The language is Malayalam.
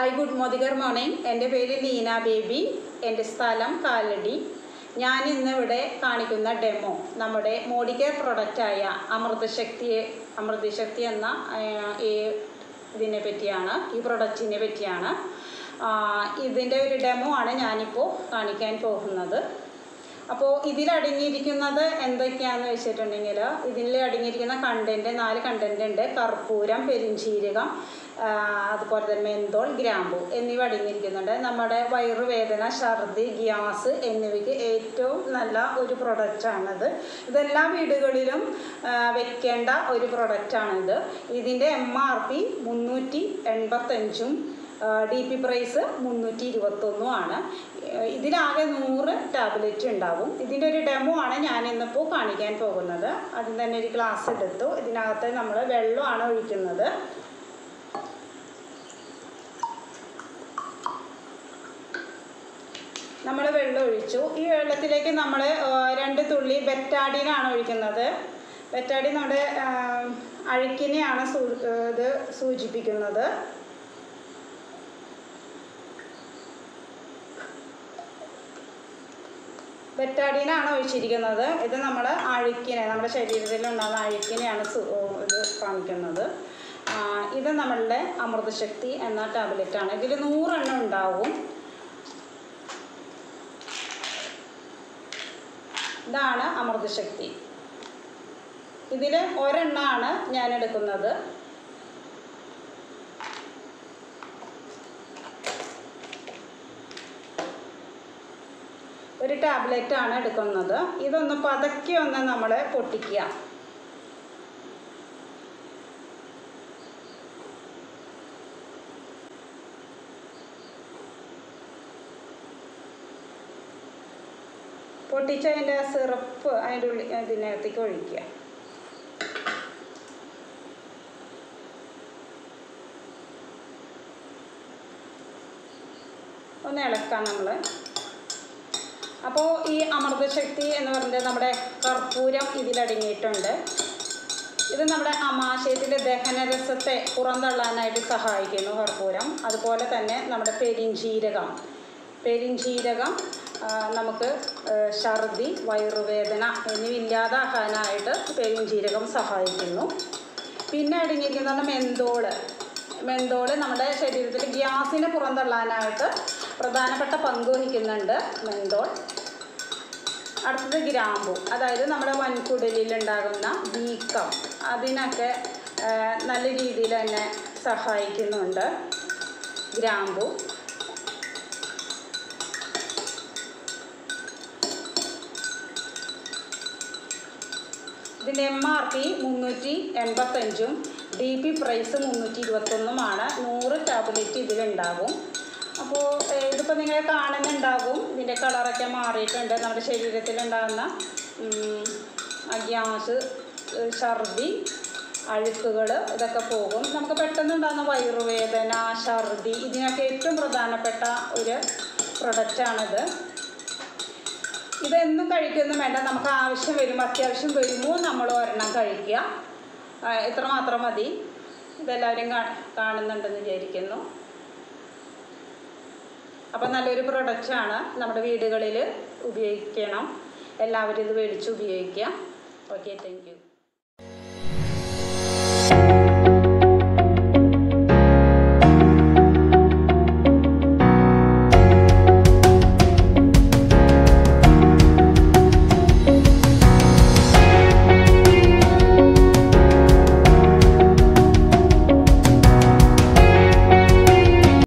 Hi good morning. എൻ്റെ പേര് ലീന ബേബി. എൻ്റെ സ്ഥലം കാലടി. ഞാൻ ഇന്നിവിടെ കാണിക്കുന്ന ഡെമോ നമ്മുടെ മോഡി കെയർ പ്രൊഡക്റ്റായ അമൃതശക്തി എന്ന ഇതിനെ പറ്റിയാണ്, ഈ പ്രൊഡക്റ്റിനെ പറ്റിയാണ്. ഇതിൻ്റെ ഒരു ഡെമോ ആണ് ഞാനിപ്പോൾ കാണിക്കാൻ പോകുന്നത്. അപ്പോൾ ഇതിലടങ്ങിയിരിക്കുന്നത് എന്തൊക്കെയാണെന്ന് വെച്ചിട്ടുണ്ടെങ്കിൽ, ഇതിൽ അടങ്ങിയിരിക്കുന്ന കണ്ടൻറ്റ് 4 കണ്ടൻറ്റ് ഉണ്ട്. കർപ്പൂരം, പെരിഞ്ചീരകം, അതുപോലെ തന്നെ മെന്തോൾ, ഗ്രാമ്പു എന്നിവ അടങ്ങിയിരിക്കുന്നുണ്ട്. നമ്മുടെ വയറുവേദന, ഛർദി, ഗ്യാസ് എന്നിവയ്ക്ക് ഏറ്റവും നല്ല ഒരു പ്രൊഡക്റ്റാണിത്. ഇതെല്ലാ വീടുകളിലും വെക്കേണ്ട ഒരു പ്രൊഡക്റ്റാണിത്. ഇതിൻ്റെ MRP 385-ഉം DP പ്രൈസ് 321 ആണ്. ഇതിലാകെ 100 ടാബ്ലറ്റ് ഉണ്ടാവും. ഇതിൻ്റെ ഒരു ഡെമോ ആണ് ഞാനിന്നിപ്പോൾ കാണിക്കാൻ പോകുന്നത്. അതിൽ തന്നെ ഒരു ഗ്ലാസ് എടുത്തു. ഇതിനകത്ത് നമ്മൾ വെള്ളമാണ് ഒഴിക്കുന്നത്. നമ്മൾ വെള്ളം ഒഴിച്ചു. ഈ വെള്ളത്തിലേക്ക് നമ്മൾ 2 തുള്ളി ബെറ്റാഡിനാണ് ഒഴിക്കുന്നത്. ബെറ്റാഡിൻ നമ്മുടെ അഴുക്കിനെയാണ് ഇത് സൂചിപ്പിക്കുന്നത്. ബെറ്റാഡിനാണ് ഒഴിച്ചിരിക്കുന്നത്. ഇത് നമ്മുടെ നമ്മുടെ ശരീരത്തിലുണ്ടാകുന്ന അഴുക്കിനെയാണ് ഇത് കാണിക്കുന്നത്. ഇത് നമ്മളുടെ അമൃതശക്തി എന്ന ടാബ്ലറ്റാണ്. ഇതിൽ 100 എണ്ണം ഉണ്ടാവും. ഇതാണ് അമൃതശക്തി. ഇതിൽ 1 എണ്ണമാണ് ഞാൻ എടുക്കുന്നത്. ഒരു ടാബ്ലറ്റാണ് എടുക്കുന്നത്. ഇതൊന്ന് പതുക്കെ ഒന്ന് നമ്മൾ പൊട്ടിക്കുക. പൊട്ടിച്ചതിൻ്റെ സിറപ്പ് ഇതിനകത്തേക്ക് ഒഴിക്കുക. ഒന്ന് ഇളക്കാം നമ്മൾ. അപ്പോൾ ഈ അമൃതശക്തി എന്ന് പറയുന്നത് നമ്മുടെ കർപ്പൂരം ഇതിലടങ്ങിയിട്ടുണ്ട്. ഇത് നമ്മുടെ ആമാശയത്തിലെ ദഹനരസത്തെ പുറന്തള്ളാനായിട്ട് സഹായിക്കുന്നു കർപ്പൂരം. അതുപോലെ തന്നെ നമ്മുടെ പെരിഞ്ചീരകം നമുക്ക് ഛർദി, വയറുവേദന എന്നിവ ഇല്ലാതാക്കാനായിട്ട് പെരിഞ്ചീരകം സഹായിക്കുന്നു. പിന്നെ അടങ്ങിയിരിക്കുന്നതാണ് മെന്തോള് നമ്മുടെ ശരീരത്തിൽ ഗ്യാസിനെ പുറന്തള്ളാനായിട്ട് പ്രധാനപ്പെട്ട പങ്ക് വഹിക്കുന്നുണ്ട് മെന്തോൾ. അടുത്തത് ഗ്രാമ്പു, അതായത് നമ്മുടെ വൻകുടലിലുണ്ടാകുന്ന വീക്കം അതിനൊക്കെ നല്ല രീതിയിൽ തന്നെ സഹായിക്കുന്നുണ്ട് ഗ്രാമ്പു. ഇതിൻ്റെ MRP 385-ഉം DP പ്രൈസ് 321-ഉമാണ്. 100 ടാബ്ലറ്റ് ഇതിലുണ്ടാകും. അപ്പോൾ ഇതിപ്പോൾ നിങ്ങൾ കാണുന്നുണ്ടാകും, ഇതിൻ്റെ കളറൊക്കെ മാറിയിട്ടുണ്ട്. നമ്മുടെ ശരീരത്തിലുണ്ടാകുന്ന ഗ്യാസ്, ഛർദി, അഴുക്കുകൾ ഇതൊക്കെ പോകും. നമുക്ക് പെട്ടെന്നുണ്ടാകുന്ന വയറുവേദന, ഛർദി ഇതിനൊക്കെ ഏറ്റവും പ്രധാനപ്പെട്ട ഒരു പ്രൊഡക്റ്റാണിത്. ഇതെന്നും കഴിക്കൊന്നും വേണ്ട. നമുക്ക് അത്യാവശ്യം വരുമ്പോൾ നമ്മൾ ഒരെണ്ണം കഴിക്കുക. ഇത്ര മാത്രം മതി. ഇതെല്ലാവരും കാണുന്നുണ്ടെന്ന് വിചാരിക്കുന്നു. അപ്പോൾ നല്ലൊരു പ്രൊഡക്റ്റാണ്. നമ്മുടെ വീടുകളിൽ ഉപയോഗിക്കണം. എല്ലാവരും ഇത് മേടിച്ച് ഉപയോഗിക്കുക. Okay, thank U.